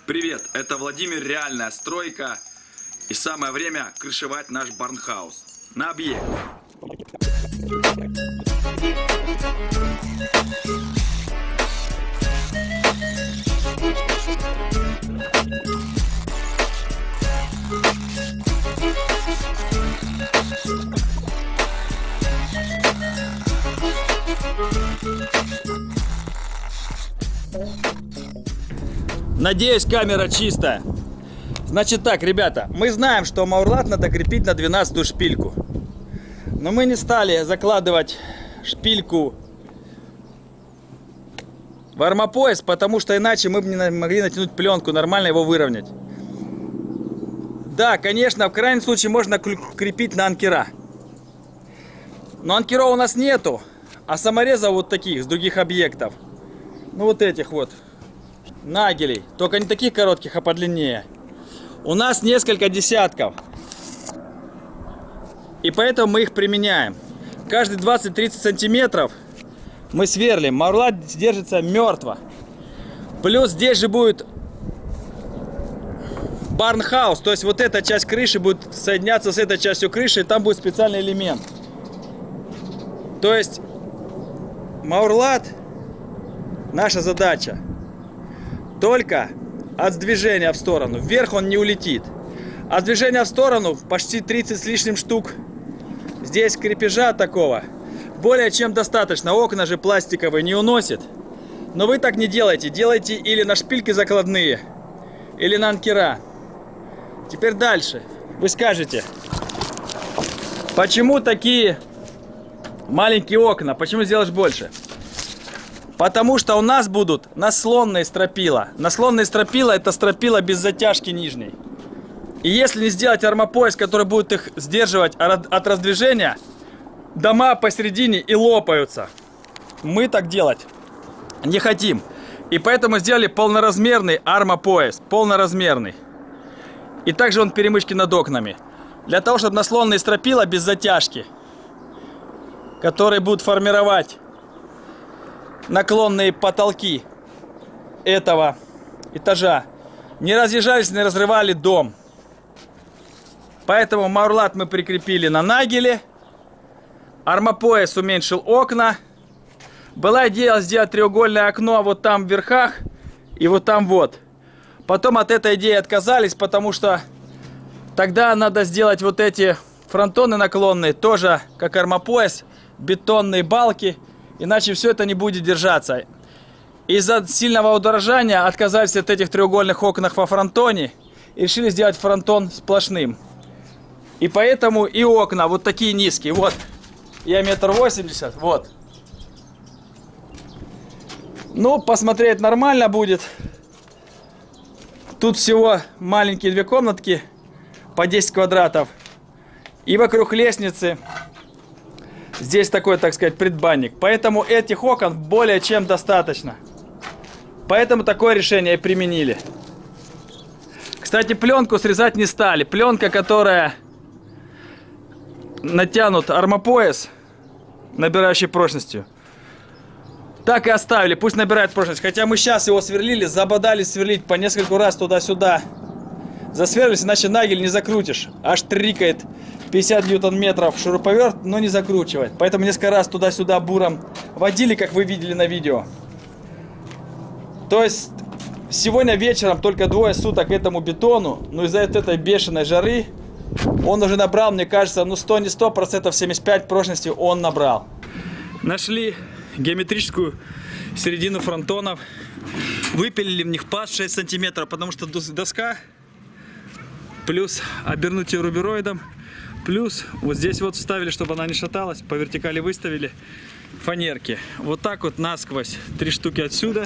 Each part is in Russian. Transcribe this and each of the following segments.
Привет, это Владимир, реальная стройка. И самое время крышевать наш барнхаус. На объект. Надеюсь, камера чистая. Значит так, ребята, мы знаем, что маурлат надо крепить на 12-ю шпильку. Но мы не стали закладывать шпильку в армопояс, потому что иначе мы бы не могли натянуть пленку, нормально его выровнять. Да, конечно, в крайнем случае можно крепить на анкера. Но анкеров у нас нету, а саморезов вот таких, с других объектов. Ну вот этих вот. Нагелей, только не таких коротких, а подлиннее. У нас несколько десятков. И поэтому мы их применяем. Каждые 20-30 сантиметров мы сверлим. Маурлат держится мертво. Плюс здесь же будет барнхаус. То есть вот эта часть крыши будет соединяться с этой частью крыши. И там будет специальный элемент. То есть маурлат, наша задача только от движения в сторону. Вверх он не улетит. От движения в сторону почти 30 с лишним штук. Здесь крепежа такого более чем достаточно. Окна же пластиковые не уносит. Но вы так не делайте. Делайте или на шпильки закладные, или на анкера. Теперь дальше. Вы скажете, почему такие маленькие окна? Почему сделаешь больше? Потому что у нас будут наслонные стропила. Наслонные стропила — это стропила без затяжки нижней. И если не сделать армопояс, который будет их сдерживать от раздвижения, дома посередине и лопаются. Мы так делать не хотим. И поэтому сделали полноразмерный армопояс. Полноразмерный. И также он перемычки над окнами. Для того, чтобы наслонные стропила без затяжки, которые будут формировать наклонные потолки этого этажа, не разъезжались, не разрывали дом. Поэтому маурлат мы прикрепили на нагеле. Армопояс уменьшил окна. Была идея сделать треугольное окно вот там в верхах и вот там вот. Потом от этой идеи отказались, потому что тогда надо сделать вот эти фронтоны наклонные тоже как армопояс, бетонные балки. Иначе все это не будет держаться. Из-за сильного удорожания отказались от этих треугольных окон во фронтоне и решили сделать фронтон сплошным. И поэтому и окна вот такие низкие. Вот. Я 1,80 м. Вот. Ну, посмотреть нормально будет. Тут всего маленькие две комнатки по 10 квадратов. И вокруг лестницы здесь такой, так сказать, предбанник. Поэтому этих окон более чем достаточно. Поэтому такое решение и применили. Кстати, пленку срезать не стали. Пленка, которая натянут армопояс, набирающий прочностью, так и оставили. Пусть набирает прочность. Хотя мы сейчас его сверлили, забодались сверлить по нескольку раз туда-сюда. Засверлись, иначе нагель не закрутишь. Аж трикает 50 ньютон-метров шуруповерт, но не закручивает. Поэтому несколько раз туда-сюда буром водили, как вы видели на видео. То есть сегодня вечером только 2 суток этому бетону, но из-за этой бешеной жары он уже набрал, мне кажется, ну 100, не 100%, 75 прочности он набрал. Нашли геометрическую середину фронтонов. Выпилили в них паз 6 сантиметров, потому что доска, плюс обернуть ее рубероидом, плюс вот здесь вот вставили, чтобы она не шаталась, по вертикали выставили фанерки. Вот так вот насквозь 3 штуки отсюда,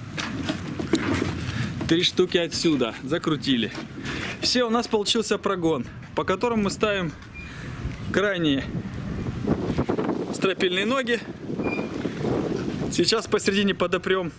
3 штуки отсюда закрутили. Все, у нас получился прогон, по которому мы ставим крайние стропильные ноги. Сейчас посередине подопрем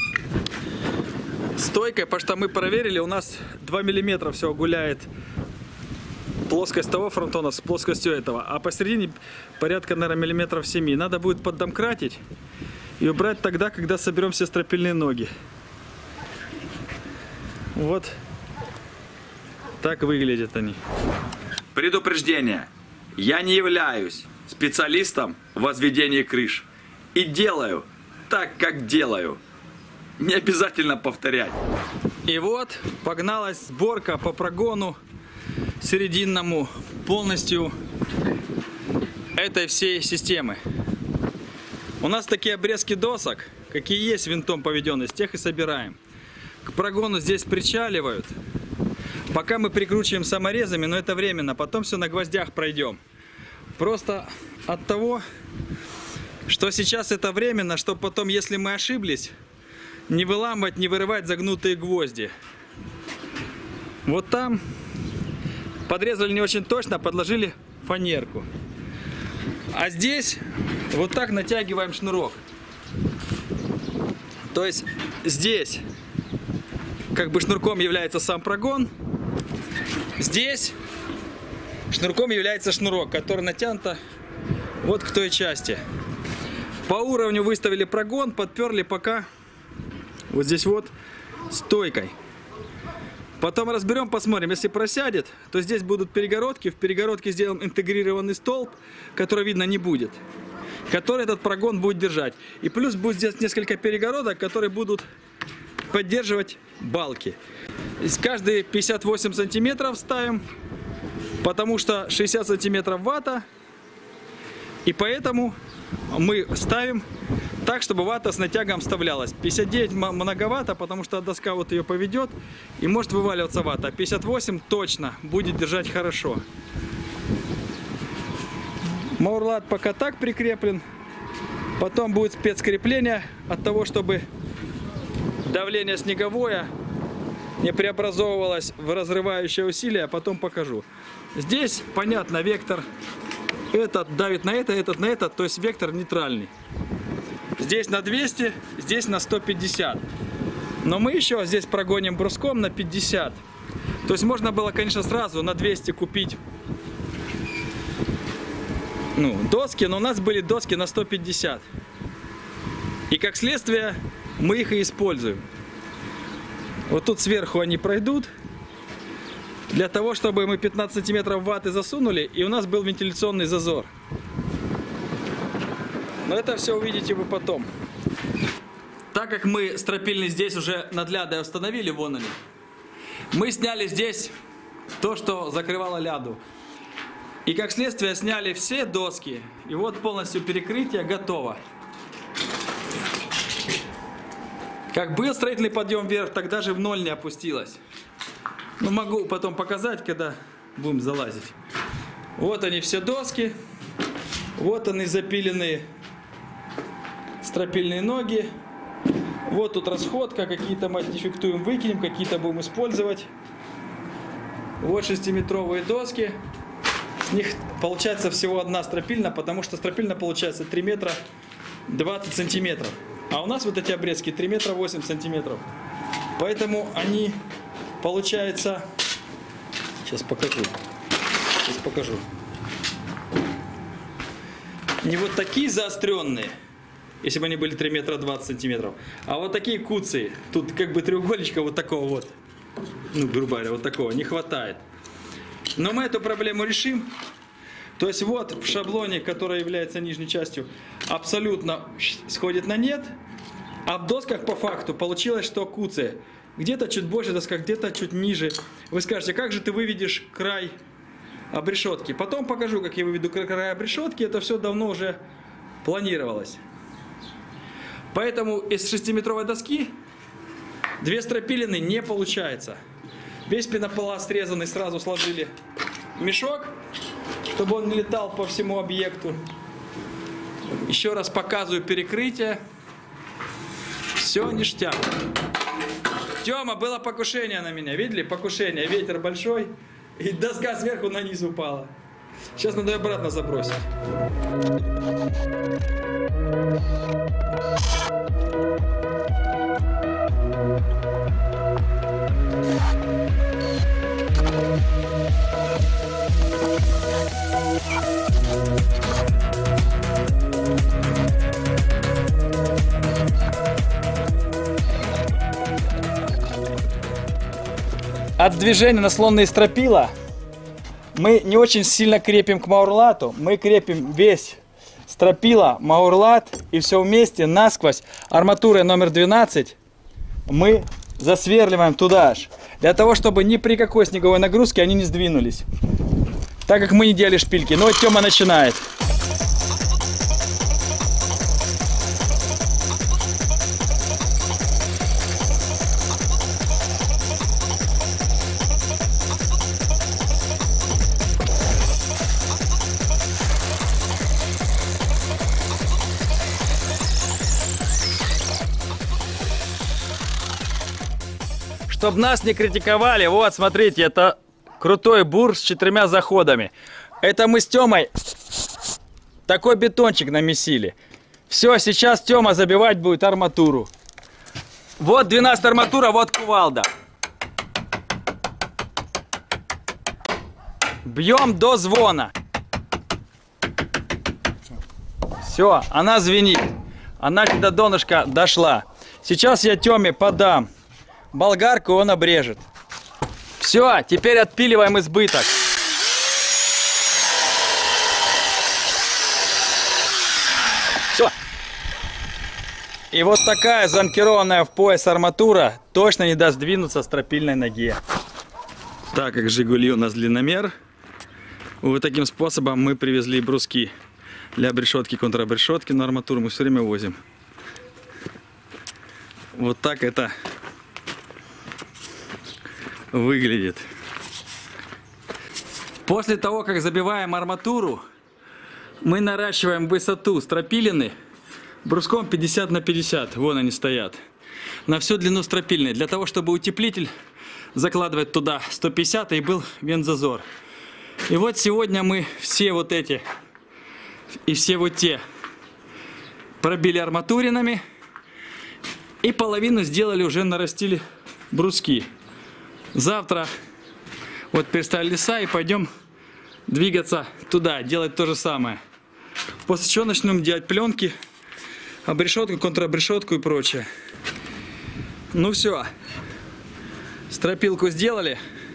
стойкой, потому что мы проверили, у нас 2 миллиметра все гуляет плоскость того фронтона с плоскостью этого, а посередине порядка, наверное, миллиметров 7. Надо будет поддомкратить и убрать тогда, когда соберем все стропильные ноги. Вот так выглядят они. Предупреждение. Я не являюсь специалистом в возведении крыш. И делаю так, как делаю. Не обязательно повторять. И вот погналась сборка по прогону серединному полностью этой всей системы. У нас такие обрезки досок, какие есть винтом поведенные, с тех и собираем. К прогону здесь причаливают. Пока мы прикручиваем саморезами, но это временно, потом все на гвоздях пройдем. Просто от того, что сейчас это временно, чтобы потом, если мы ошиблись, не выламывать, не вырывать загнутые гвозди. Вот там подрезали не очень точно, подложили фанерку. А здесь вот так натягиваем шнурок. То есть здесь как бы шнурком является сам прогон. Здесь шнурком является шнурок, который натянут вот к той части. По уровню выставили прогон, подперли пока вот здесь вот стойкой. Потом разберем, посмотрим. Если просядет, то здесь будут перегородки. В перегородке сделаем интегрированный столб, который видно не будет, который этот прогон будет держать. И плюс будет здесь несколько перегородок, которые будут поддерживать балки. Каждые 58 сантиметров ставим, потому что 60 сантиметров вата. И поэтому мы ставим так, чтобы вата с натягом вставлялась. 59 многовато, потому что доска вот ее поведет и может вываливаться вата. А 58 точно будет держать хорошо. Маурлат пока так прикреплен. Потом будет спецкрепление от того, чтобы давление снеговое не преобразовывалось в разрывающее усилие. Потом покажу. Здесь, понятно, вектор. Этот давит на это, этот на этот, то есть вектор нейтральный. Здесь на 200, здесь на 150. Но мы еще здесь прогоним бруском на 50. То есть можно было, конечно, сразу на 200 купить доски, но у нас были доски на 150. И как следствие мы их и используем. Вот тут сверху они пройдут. Для того, чтобы мы 15 сантиметров ваты засунули, и у нас был вентиляционный зазор. Но это все увидите вы потом. Так как мы стропильный здесь уже над лядой установили, вон они, мы сняли здесь то, что закрывало ляду. И как следствие сняли все доски. И вот полностью перекрытие готово. Как был строительный подъем вверх, так даже в ноль не опустилось. Ну, могу потом показать, когда будем залазить. Вот они все доски. Вот они запиленные стропильные ноги. Вот тут расходка. Какие-то мы дефектуем, выкинем, какие-то будем использовать. Вот 6-метровые доски. С них получается всего одна стропильна, потому что стропильна получается 3 метра 20 сантиметров. А у нас вот эти обрезки 3 метра 8 сантиметров. Поэтому они... Получается, сейчас покажу. Не вот такие заостренные, если бы они были 3 метра 20 сантиметров, а вот такие куцые. Тут как бы треугольничка вот такого вот, грубо говоря, вот такого не хватает. Но мы эту проблему решим. То есть вот в шаблоне, который является нижней частью, абсолютно сходит на нет, а в досках по факту получилось, что куцые. Где-то чуть больше доска, где-то чуть ниже. Вы скажете, как же ты выведешь край обрешетки? Потом покажу, как я выведу край обрешетки. Это все давно уже планировалось. Поэтому из 6-метровой доски 2 стропилины не получается. Весь пенопласт срезанный сразу сложили в мешок, чтобы он не летал по всему объекту. Еще раз показываю перекрытие. Все ништяк. Тёма, было покушение на меня. Видели? Покушение. Ветер большой. И доска сверху на низ упала. Сейчас надо обратно забросить. от движения наслонные стропила мы не очень сильно крепим к маурлату. Мы крепим весь стропила, маурлат и все вместе насквозь арматурой номер 12 мы засверливаем туда же. Для того, чтобы ни при какой снеговой нагрузке они не сдвинулись. Так как мы не делали шпильки. Но вот Тёма начинает. Чтобы нас не критиковали, вот, смотрите, это крутой бур с 4 заходами. Это мы с Тёмой такой бетончик намесили. Все, сейчас Тёма забивать будет арматуру. Вот 12 арматура, вот кувалда. Бьем до звона. Все, она звенит. Она до донышка дошла. Сейчас я Тёме подам болгарку, он обрежет. Все, теперь отпиливаем избыток. Все. И вот такая замкированная в пояс арматура точно не даст двинуться стропильной ноге. Так как Жигули у нас длинномер, вот таким способом мы привезли бруски для обрешетки, контрабрешетки, но арматуру мы все время возим. Вот так это выглядит. После того, как забиваем арматуру, мы наращиваем высоту стропилины бруском 50 на 50. Вон они стоят. На всю длину стропильной. Для того, чтобы утеплитель закладывать туда 150 и был вентзазор. И вот сегодня мы все вот эти и все вот те пробили арматуринами. И половину сделали, уже нарастили бруски. Завтра вот переставили леса и пойдем двигаться туда, делать то же самое. После чего начнем делать пленки, обрешетку, контрабрешетку и прочее. Ну все, стропилку сделали.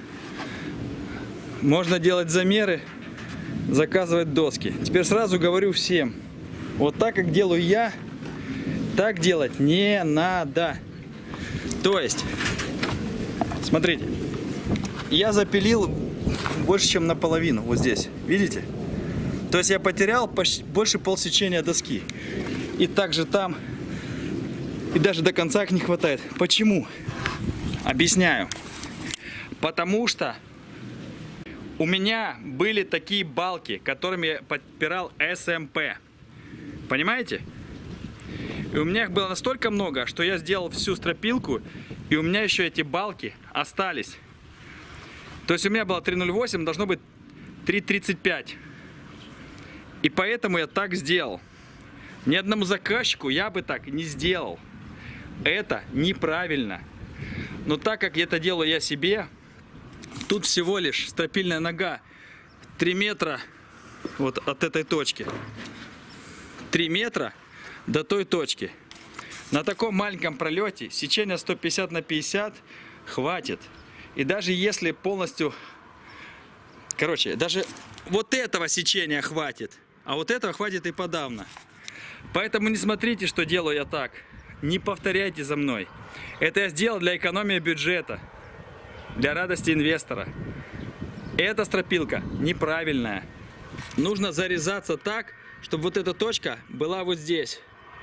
Можно делать замеры, заказывать доски. Теперь сразу говорю всем, вот так как делаю я, так делать не надо. То есть, смотрите, я запилил больше, чем наполовину, вот здесь, видите? То есть я потерял почти больше полсечения доски. И также там, и даже до конца их не хватает. Почему? Объясняю. Потому что у меня были такие балки, которыми я подпирал СМП. Понимаете? И у меня их было настолько много, что я сделал всю стропилку, и у меня еще эти балки остались. То есть у меня было 3,08, должно быть 3,35. И поэтому я так сделал. Ни одному заказчику я бы так не сделал. Это неправильно. Но так как это делаю я себе, тут всего лишь стропильная нога 3 метра вот от этой точки. 3 метра до той точки. На таком маленьком пролете сечение 150 на 50 хватит. И даже если полностью, короче, даже вот этого сечения хватит, а вот этого хватит и подавно. Поэтому не смотрите, что делаю я так. Не повторяйте за мной. Это я сделал для экономии бюджета, для радости инвестора. Эта стропилка неправильная. Нужно зарезаться так, чтобы вот эта точка была вот здесь.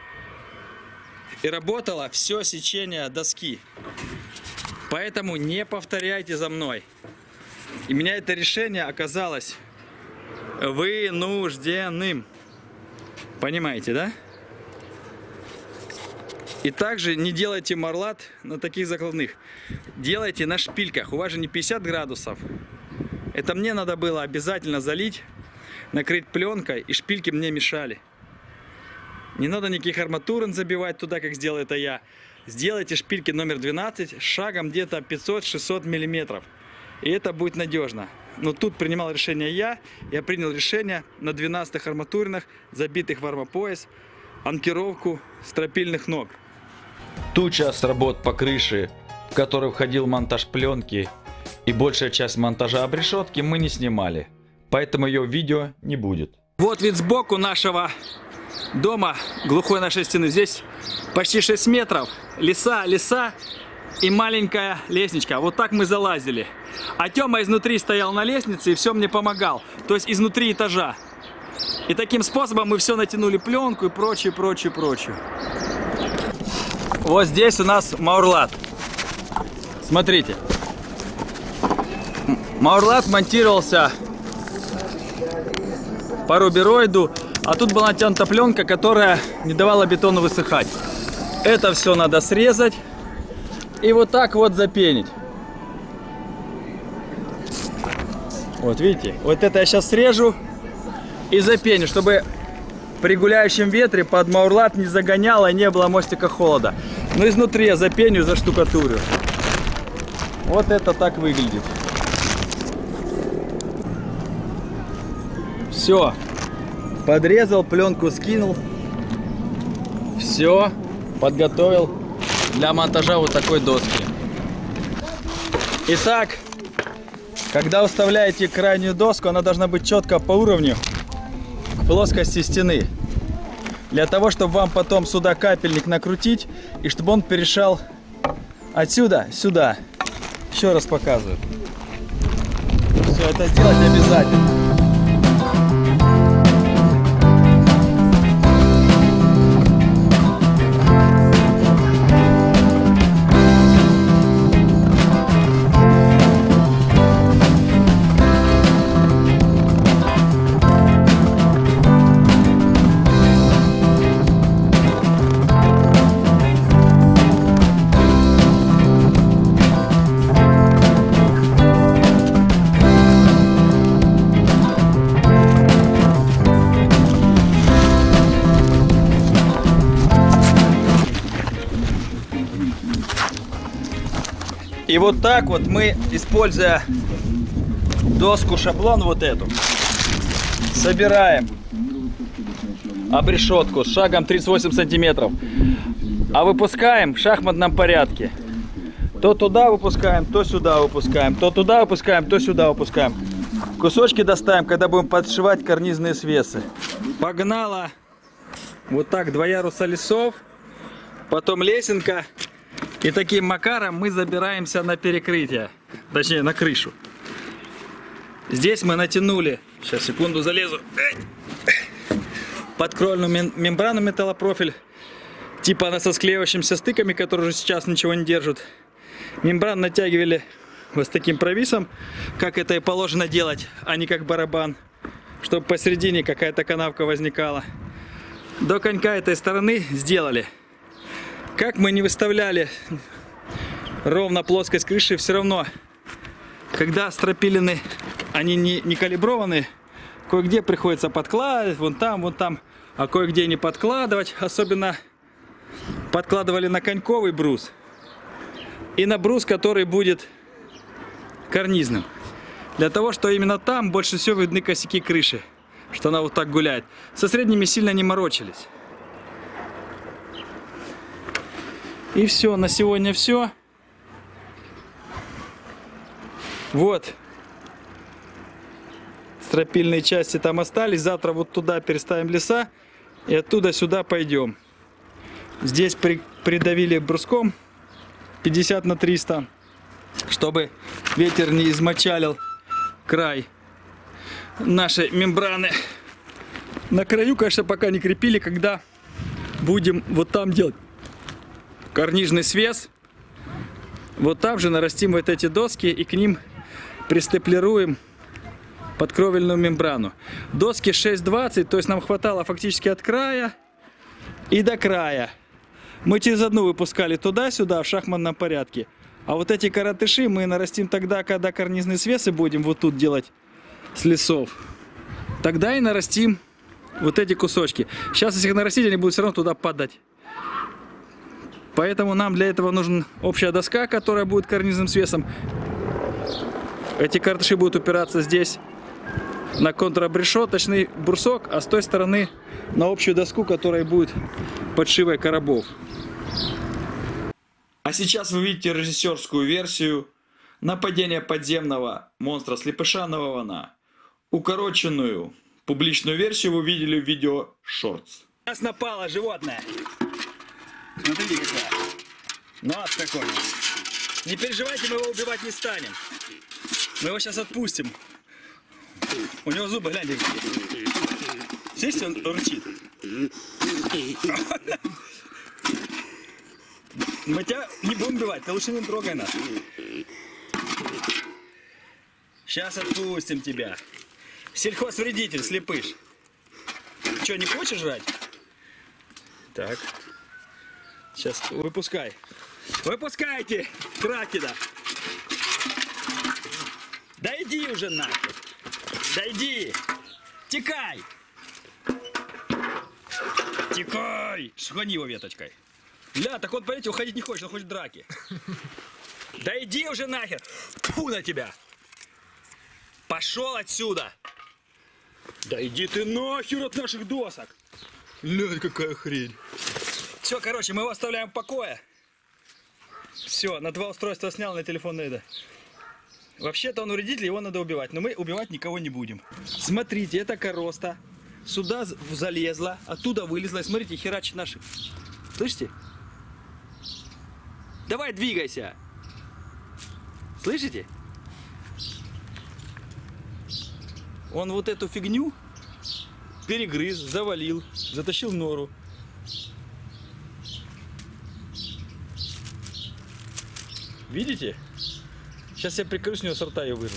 И работало все сечение доски. Поэтому не повторяйте за мной. И меня это решение оказалось вынужденным. Понимаете, да? И также не делайте марлат на таких закладных. Делайте на шпильках. У вас же не 50 градусов. Это мне надо было обязательно залить, накрыть пленкой, и шпильки мне мешали. Не надо никаких арматурин забивать туда, как сделал это я. Сделайте шпильки номер 12 шагом где-то 500-600 миллиметров. И это будет надежно. Но тут принимал решение я. Я принял решение на 12-х арматуринах, забитых в армопояс, анкеровку стропильных ног. Ту часть работ по крыше, в которую входил монтаж пленки И большая часть монтажа обрешетки мы не снимали, поэтому ее видео не будет. Вот вид сбоку нашего дома, глухой нашей стены. Здесь почти 6 метров, леса и маленькая лестничка. Вот так мы залазили. А Тёма изнутри стоял на лестнице и все мне помогал. То есть изнутри этажа. И таким способом мы все натянули пленку и прочее. Вот здесь у нас Маурлат. Смотрите. Маурлат монтировался по рубероиду, а тут была натянута пленка, которая не давала бетону высыхать. Это все надо срезать и вот так вот запенить. Вот видите, вот это я сейчас срежу и запеню, чтобы при гуляющем ветре под Маурлат не загоняло и не было мостика холода. Но изнутри я запеню, заштукатурю. Вот это так выглядит. Все, подрезал, пленку скинул. Все, подготовил для монтажа вот такой доски. Итак, когда уставляете крайнюю доску, она должна быть четко по уровню к плоскости стены. Для того, чтобы вам потом сюда капельник накрутить, и чтобы он перешел отсюда сюда. Еще раз показываю. Все, это сделать обязательно. И вот так вот мы, используя доску шаблон вот эту, собираем обрешетку с шагом 38 сантиметров, а выпускаем в шахматном порядке. То туда выпускаем, то сюда выпускаем, то туда выпускаем, то сюда выпускаем. Кусочки доставим, когда будем подшивать карнизные свесы. Погнала вот так 2 яруса лесов, потом лесенка. И таким макаром мы забираемся на перекрытие, точнее на крышу. Здесь мы натянули, сейчас секунду залезу, подкровельную мембрану металлопрофиль, типа она со склеивающимися стыками, которые уже сейчас ничего не держат. Мембрану натягивали вот с таким провисом, как это и положено делать, а не как барабан, чтобы посередине какая-то канавка возникала. До конька этой стороны сделали. Как мы не выставляли ровно плоскость крыши, все равно, когда стропилины, они не калиброваны, кое-где приходится подкладывать, вон там, а кое-где не подкладывать. Особенно подкладывали на коньковый брус и на брус, который будет карнизным. Для того, что именно там больше всего видны косяки крыши, что она вот так гуляет. Со средними сильно не морочились. И все, на сегодня все. Вот. Стропильные части там остались. Завтра вот туда переставим леса. И оттуда сюда пойдем. Здесь придавили бруском 50 на 300. Чтобы ветер не измочалил край нашей мембраны. На краю, конечно, пока не крепили. Когда будем вот там делать карнизный свес, вот там же нарастим вот эти доски и к ним пристеплируем подкровельную мембрану. Доски 6,20, то есть нам хватало фактически от края и до края. Мы через одну выпускали туда-сюда в шахматном порядке. А вот эти коротыши мы нарастим тогда, когда карнизные свесы будем вот тут делать с лесов. Тогда и нарастим вот эти кусочки. Сейчас, если их нарастить, они будут все равно туда падать. Поэтому нам для этого нужна общая доска, которая будет карнизным свесом. Эти картыши будут упираться здесь на контрабрешеточный брусок, а с той стороны на общую доску, которая будет подшивой коробов. А сейчас вы видите режиссерскую версию нападение подземного монстра слепыша на Вована. Укороченную публичную версию вы видели в видео Shorts. Нас напало животное. Смотрите какое. Нос какой. Не переживайте, мы его убивать не станем. Мы его сейчас отпустим. У него зубы, гляньте, какие. Слышите, он рычит. Мы тебя не будем убивать, ты лучше не трогай нас. Сейчас отпустим тебя. Сельхозвредитель, слепыш. Че, не хочешь жрать? Так. Сейчас выпускай. Выпускайте кракена. Да иди уже нахуй. Да иди. Текай. Текай. Швани его веточкой. Ля, так он, понимаете, уходить не хочет, он хочет драки. Да иди уже нахер. Фу на тебя. Пошел отсюда. Да иди ты нахер от наших досок. Ля, какая хрень. Все, короче, мы его оставляем в покое. Все, на 2 устройства снял, на телефон это. Вообще-то он вредитель, его надо убивать. Но мы убивать никого не будем. Смотрите, это короста. Сюда залезла, оттуда вылезла. И смотрите, херачит наших. Слышите? Давай, двигайся. Слышите? Он вот эту фигню перегрыз, завалил, затащил в нору. Видите? Сейчас я прикрою, с него с рта ее вырву.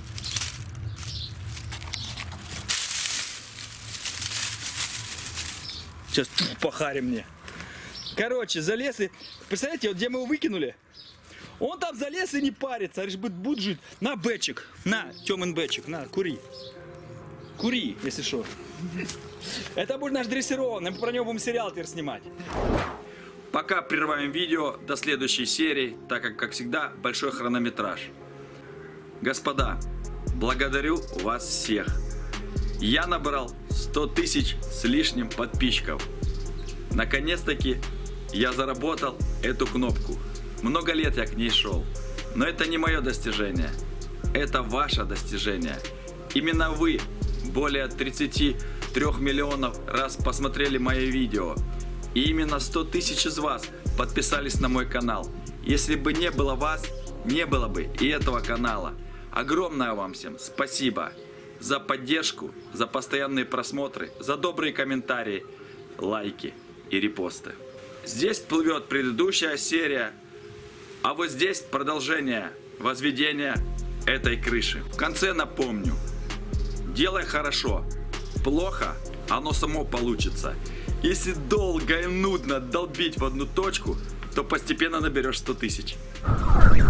Сейчас похарим мне. Короче, залез и... Представляете, вот где мы его выкинули? Он там залез и не парится, а лишь будет жить. На, бэчик, на, Тёмин бэчик, на, кури. Кури, если что. Это будет наш дрессированный, мы про него будем сериал теперь снимать. Пока прерываем видео до следующей серии, так как всегда, большой хронометраж. Господа, благодарю вас всех. Я набрал 100 тысяч с лишним подписчиков. Наконец-таки я заработал эту кнопку. Много лет я к ней шел. Но это не мое достижение. Это ваше достижение. Именно вы, более 33 миллионов раз посмотрели мои видео. И именно 100 тысяч из вас подписались на мой канал. Если бы не было вас, не было бы и этого канала. Огромное вам всем спасибо за поддержку, за постоянные просмотры, за добрые комментарии, лайки и репосты. Здесь плывет предыдущая серия, а вот здесь продолжение возведения этой крыши. В конце напомню, делай хорошо, плохо, оно само получится. Если долго и нудно долбить в одну точку, то постепенно наберешь 100 тысяч.